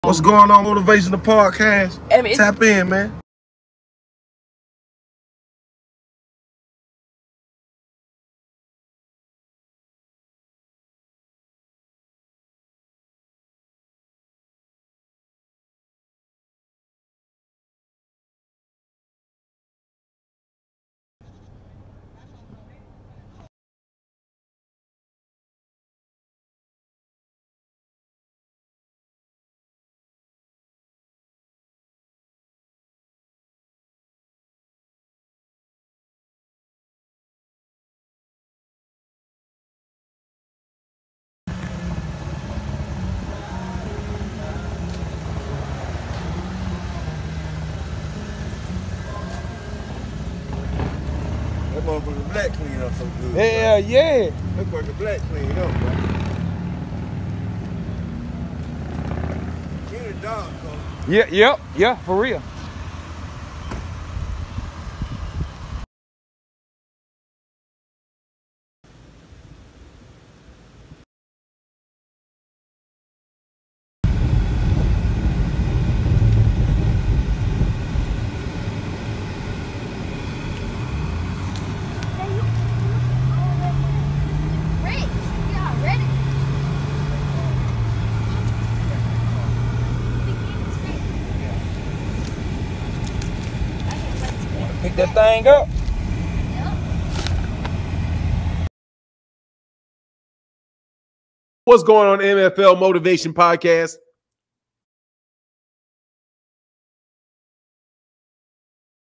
What's going on, Motivational Podcast? Tap in, man. That motherfucker black clean up so good. Hell yeah. That motherfucker black clean up, bro. Give it a dog, bro. Yeah, for real. Pick that thing up. What's going on, MFL Motivation Podcast?